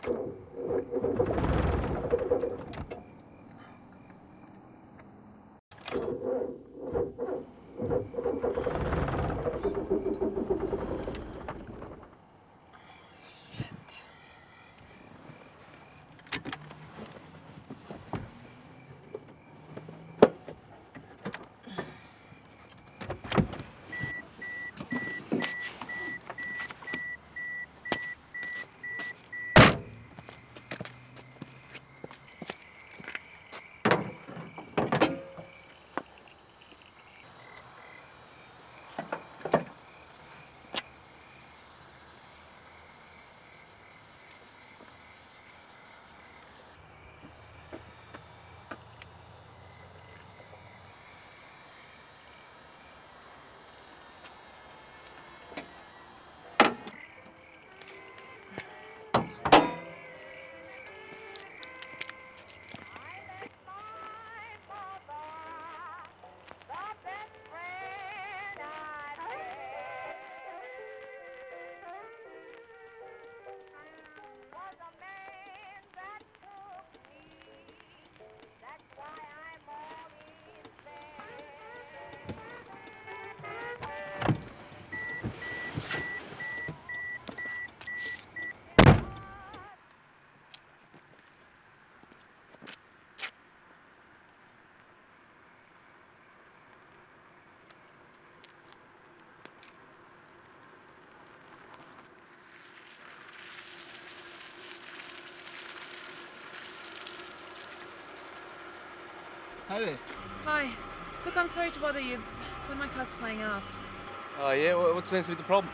Hi there. Hi. Look, I'm sorry to bother you, but my car's playing up. Oh yeah, what seems to be the problem?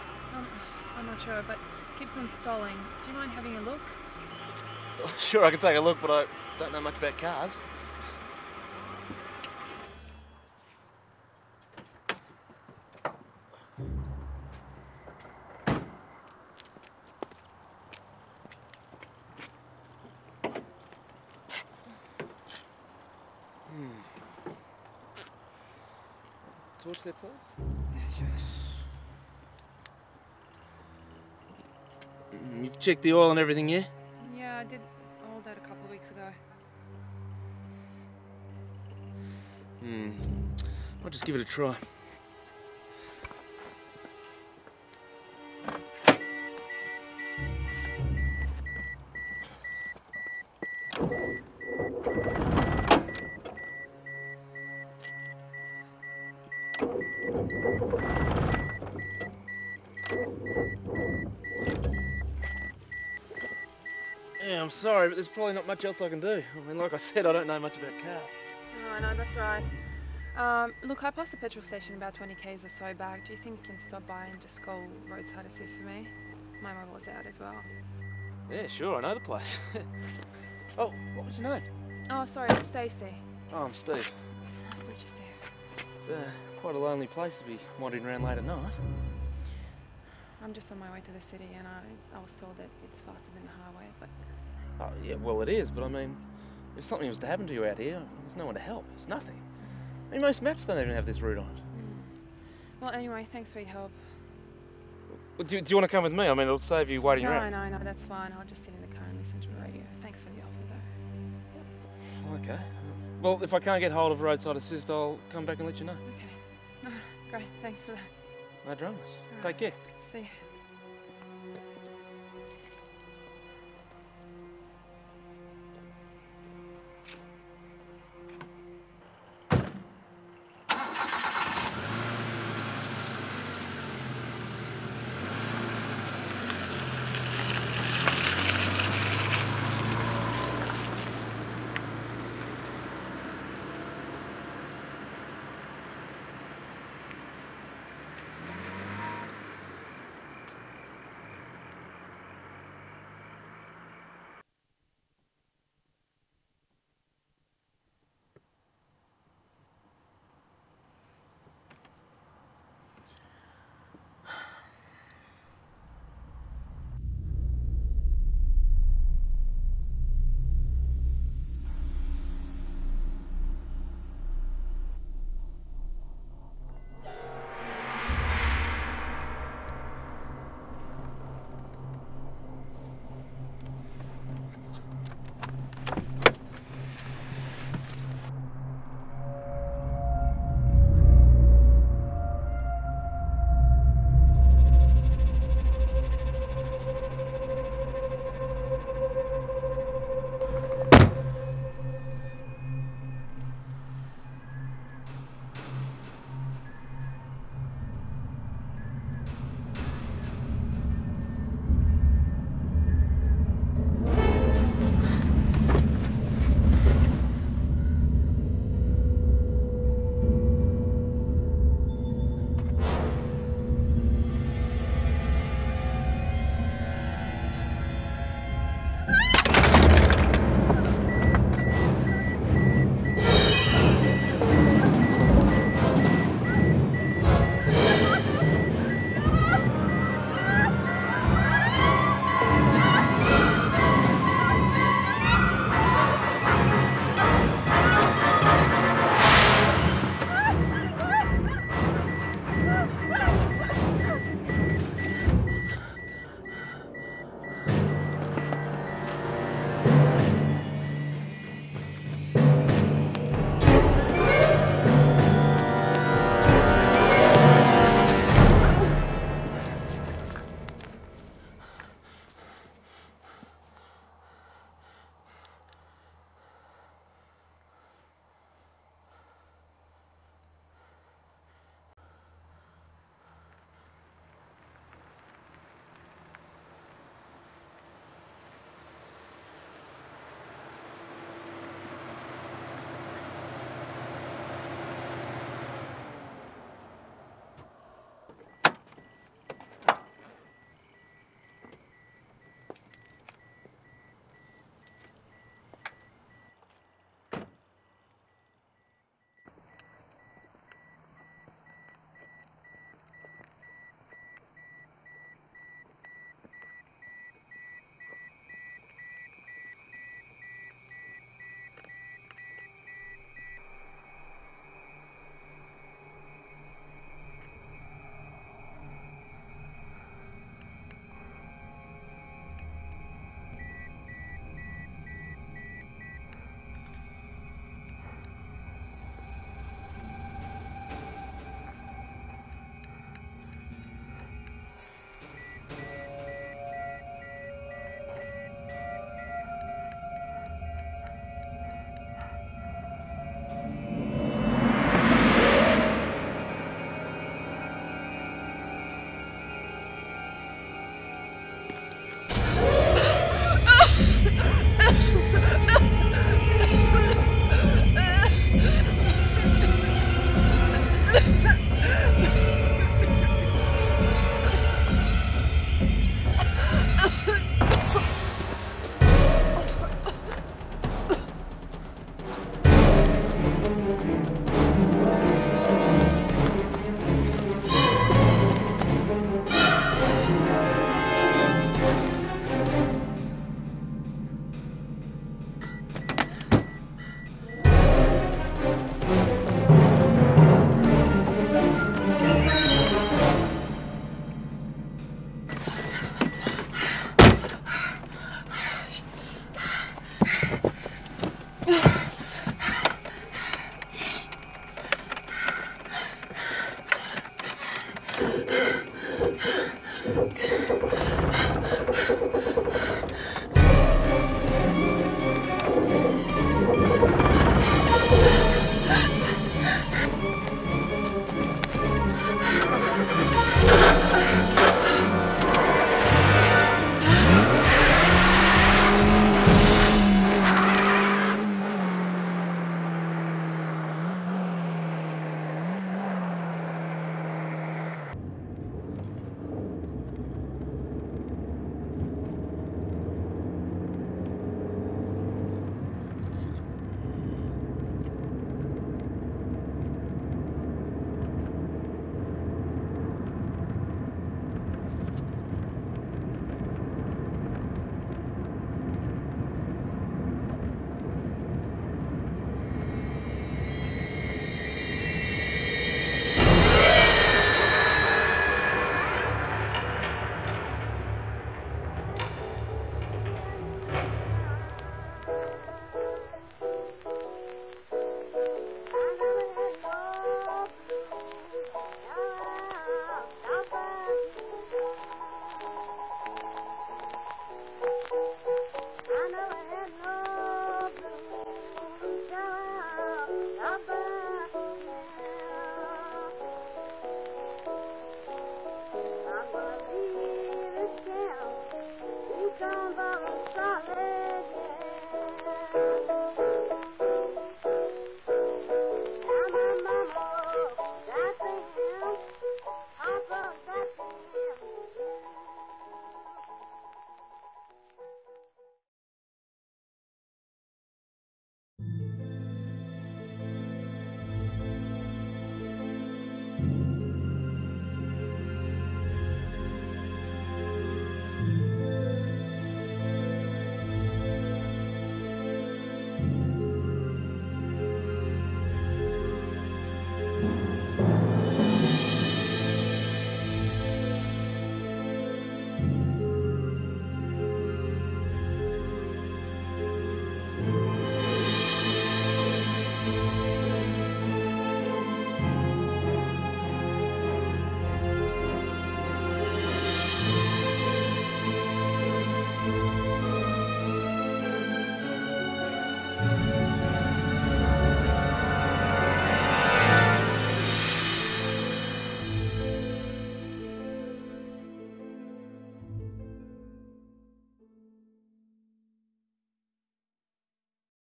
I'm not sure, but it keeps on stalling. Do you mind having a look? Sure, I can take a look, but I don't know much about cars. Torch there, please? Yeah, sure. You've checked the oil and everything, yeah? Yeah, I did all that a couple of weeks ago. I'll just give it a try. Yeah, I'm sorry, but there's probably not much else I can do. I mean, like I said, I don't know much about cars. No, that's right. Look, I passed the petrol station about 20 k's or so back. Do you think you can stop by and just call roadside assist for me? My mobile's out as well. Yeah, sure, I know the place. Oh, what was your name? Oh, sorry, it's Stacey. Oh, I'm Steve. Nice to meet you, Steve. It's quite a lonely place to be wandering around late at night. I'm just on my way to the city, and I was told that it's faster than the highway, but... Oh, yeah, well it is, but I mean, if something was to happen to you out here, there's no one to help. There's nothing. I mean, most maps don't even have this route on it. Well, anyway, thanks for your help. Well, do you want to come with me? I mean, it'll save you waiting around. No, that's fine. I'll just sit in the car and listen to the radio. Thanks for the offer, though. Okay. Well, if I can't get hold of roadside assist, I'll come back and let you know. Okay. Oh, great. Thanks for that. No dramas. All right. Take care. See you.